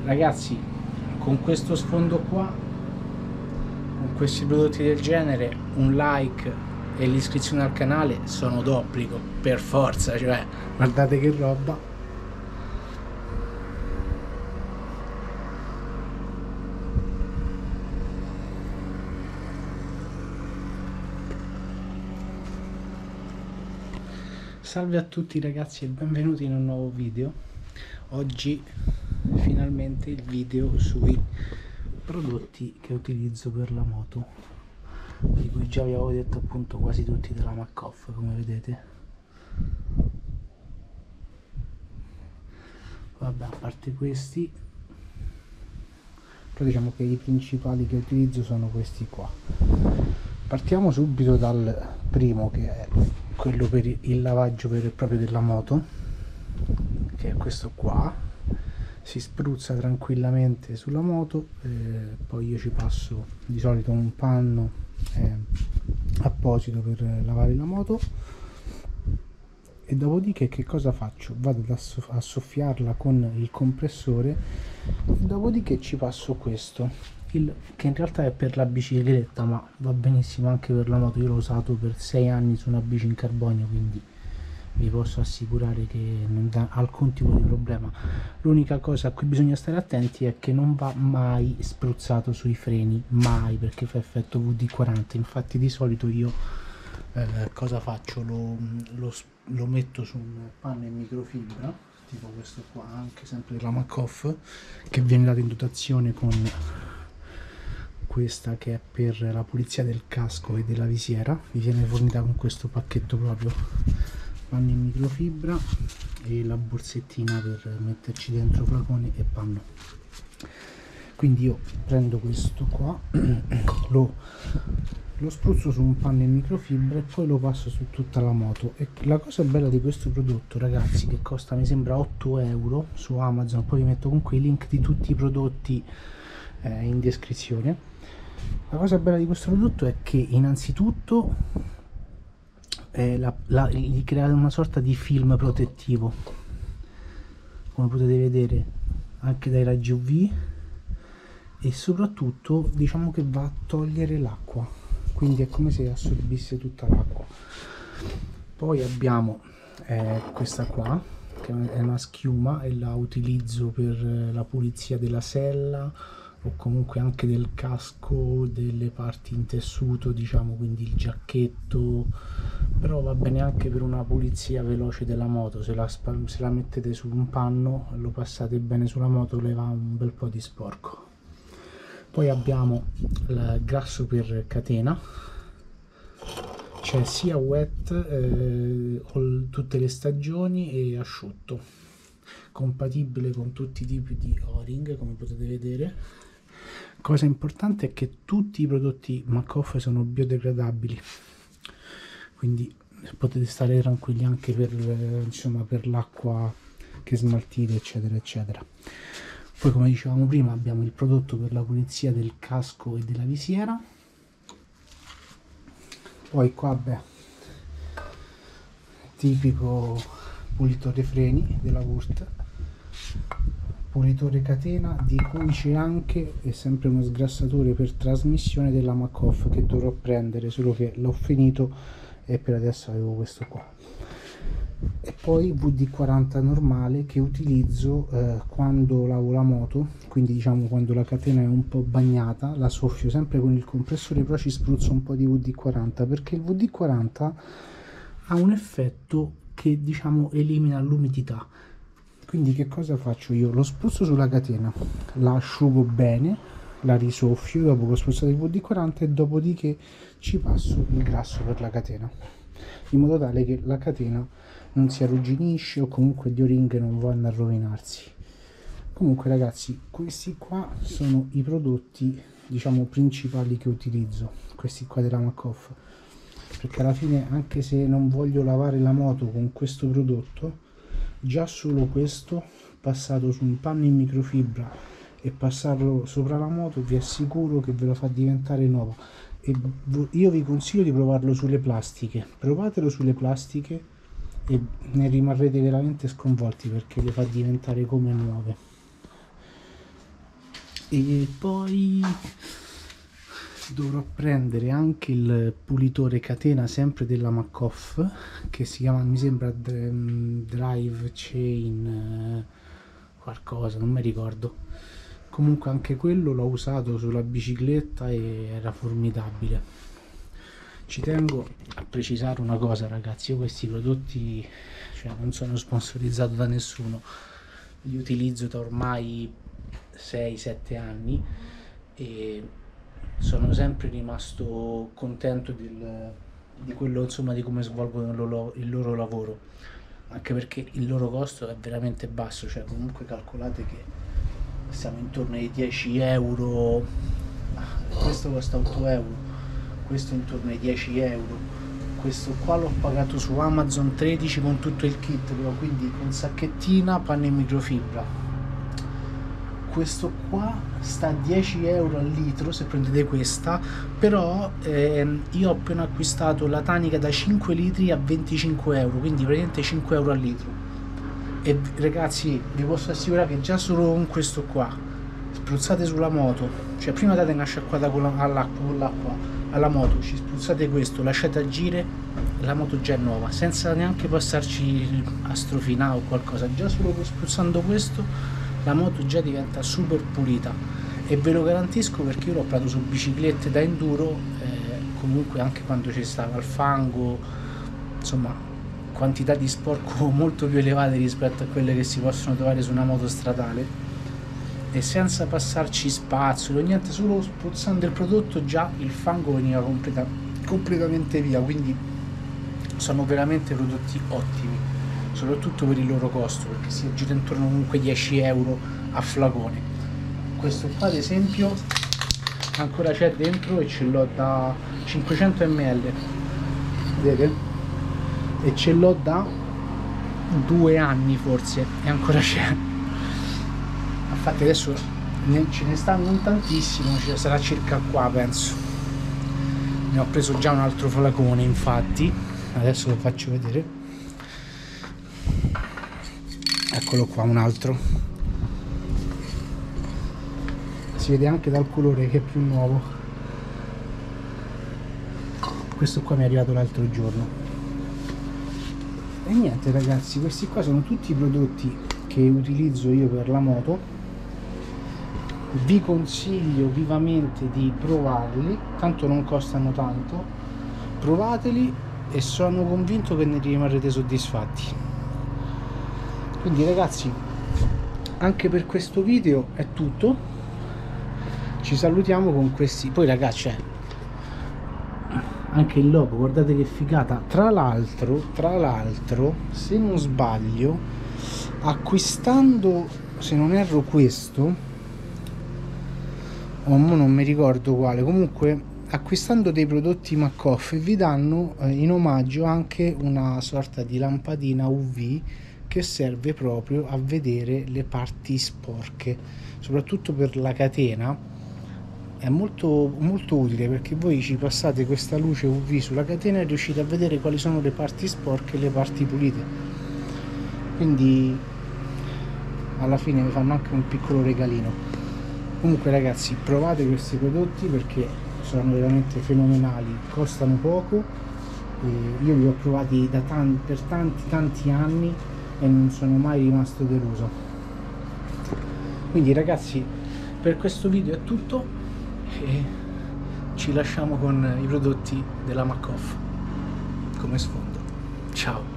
Ragazzi, con questo sfondo qua, con questi prodotti del genere, un like e l'iscrizione al canale sono d'obbligo, per forza, cioè guardate che roba. Salve a tutti ragazzi e benvenuti in un nuovo video. Oggi finalmente il video sui prodotti che utilizzo per la moto, di cui già vi avevo detto appunto quasi tutti della McCoff, come vedete. Vabbè, a parte questi, però diciamo che i principali che utilizzo sono questi qua. Partiamo subito dal primo, che è quello per il lavaggio vero e proprio della moto, che è questo qua. Si spruzza tranquillamente sulla moto, poi io ci passo di solito un panno apposito per lavare la moto, e dopodiché che cosa faccio? Vado a soffiarla con il compressore, e dopodiché ci passo questo, che in realtà è per la bicicletta, ma va benissimo anche per la moto. Io l'ho usato per 6 anni su una bici in carbonio, quindi vi posso assicurare che non dà alcun tipo di problema. L'unica cosa a cui bisogna stare attenti è che non va mai spruzzato sui freni, mai, perché fa effetto WD-40. Infatti di solito io cosa faccio? Lo metto su un panno in microfibra, tipo questo qua, anche sempre della McCoff, che viene dato in dotazione con questa che è per la pulizia del casco e della visiera. Vi viene fornita con questo pacchetto proprio, panno in microfibra e la borsettina per metterci dentro flacone e panno. Quindi io prendo questo qua, lo spruzzo su un panno in microfibra e poi lo passo su tutta la moto. E la cosa bella di questo prodotto, ragazzi, che costa mi sembra 8 euro su Amazon, poi vi metto comunque i link di tutti i prodotti in descrizione. La cosa bella di questo prodotto è che innanzitutto gli crea una sorta di film protettivo, come potete vedere, anche dai raggi UV, e soprattutto diciamo che va a togliere l'acqua, quindi è come se assorbisse tutta l'acqua. Poi abbiamo questa qua, che è una schiuma, e la utilizzo per la pulizia della sella o comunque anche del casco, delle parti in tessuto, diciamo, quindi il giacchetto, però va bene anche per una pulizia veloce della moto. Se la mettete su un panno, lo passate bene sulla moto, le va un bel po' di sporco. Poi abbiamo il grasso per catena, c'è sia wet tutte le stagioni e asciutto, compatibile con tutti i tipi di o-ring, come potete vedere. Cosa importante è che tutti i prodotti McCoff sono biodegradabili, quindi potete stare tranquilli anche per, insomma, per l'acqua che smaltite, eccetera eccetera. Poi, come dicevamo prima, abbiamo il prodotto per la pulizia del casco e della visiera. Poi qua, beh, tipico pulitore freni della Wurth, pulitore catena, di cui c'è anche, è sempre uno sgrassatore per trasmissione della McCoff, che dovrò prendere, solo che l'ho finito e per adesso avevo questo qua. E poi WD-40 normale, che utilizzo quando lavo la moto, quindi diciamo quando la catena è un po' bagnata, la soffio sempre con il compressore, però ci spruzzo un po' di WD-40, perché il WD-40 ha un effetto che, diciamo, elimina l'umidità. Quindi che cosa faccio io? Lo spruzzo sulla catena, la asciugo bene, la risoffio dopo che ho spruzzato il WD-40 e dopodiché ci passo il grasso per la catena, in modo tale che la catena non si arrugginisce o comunque gli o-ring non vanno a rovinarsi. Comunque ragazzi, questi qua sono i prodotti, diciamo, principali che utilizzo, questi qua della McCoff, perché alla fine, anche se non voglio lavare la moto con questo prodotto, già solo questo passato su un panno in microfibra e passarlo sopra la moto, vi assicuro che ve lo fa diventare nuova. E io vi consiglio di provarlo sulle plastiche, provatelo sulle plastiche e ne rimarrete veramente sconvolti, perché le fa diventare come nuove. E poi dovrò prendere anche il pulitore catena sempre della McCoff, che si chiama, mi sembra, Drive Chain qualcosa, non mi ricordo. Comunque anche quello l'ho usato sulla bicicletta e era formidabile. Ci tengo a precisare una cosa, ragazzi: io questi prodotti, cioè, non sono sponsorizzato da nessuno, li utilizzo da ormai 6-7 anni e sono sempre rimasto contento di quello, insomma, di come svolgono il loro lavoro, anche perché il loro costo è veramente basso. Cioè, comunque calcolate che siamo intorno ai 10 euro, questo costa 8 euro, questo intorno ai 10 euro, questo qua l'ho pagato su Amazon 13 con tutto il kit, però, quindi con sacchettina, panno in microfibra. Questo qua sta a 10 euro al litro se prendete questa, però io ho appena acquistato la tanica da 5 litri a 25 euro, quindi praticamente 5 euro al litro. E ragazzi, vi posso assicurare che già solo con questo qua spruzzate sulla moto, cioè prima date una sciacquata con l'acqua alla moto, ci spruzzate questo, lasciate agire, la moto già è nuova, senza neanche passarci a strofinare o qualcosa. Già solo spruzzando questo la moto già diventa super pulita, e ve lo garantisco perché io l'ho provato su biciclette da enduro, comunque anche quando ci stava il fango, insomma quantità di sporco molto più elevate rispetto a quelle che si possono trovare su una moto stradale, e senza passarci spazzolo, niente, solo spruzzando il prodotto già il fango veniva completamente via. Quindi sono veramente prodotti ottimi, soprattutto per il loro costo, perché si aggira intorno comunque 10 euro a flacone. Questo qua ad esempio ancora c'è dentro e ce l'ho da 500 ml, vedete? E ce l'ho da 2 anni forse e ancora c'è. Infatti adesso ce ne stanno non tantissimo, ce ne sarà circa qua, penso. Ne ho preso già un altro flacone, infatti adesso lo faccio vedere. Eccolo qua, un altro. Si vede anche dal colore che è più nuovo. Questo qua mi è arrivato l'altro giorno. E niente ragazzi, questi qua sono tutti i prodotti che utilizzo io per la moto. Vi consiglio vivamente di provarli, tanto non costano tanto. Provateli e sono convinto che ne rimarrete soddisfatti. Quindi ragazzi, anche per questo video è tutto, ci salutiamo con questi. Poi ragazzi, c'è anche il logo, guardate che figata. Tra l'altro se non sbaglio, acquistando, se non erro, questo, o non mi ricordo quale, comunque acquistando dei prodotti McCoff vi danno in omaggio anche una sorta di lampadina UV che serve proprio a vedere le parti sporche, soprattutto per la catena. È molto molto utile, perché voi ci passate questa luce UV sulla catena e riuscite a vedere quali sono le parti sporche e le parti pulite, quindi alla fine vi fanno anche un piccolo regalino. Comunque ragazzi, provate questi prodotti perché sono veramente fenomenali, costano poco, e io li ho provati per tanti anni e non sono mai rimasto deluso. Quindi ragazzi, per questo video è tutto e ci lasciamo con i prodotti della McCoff come sfondo. Ciao!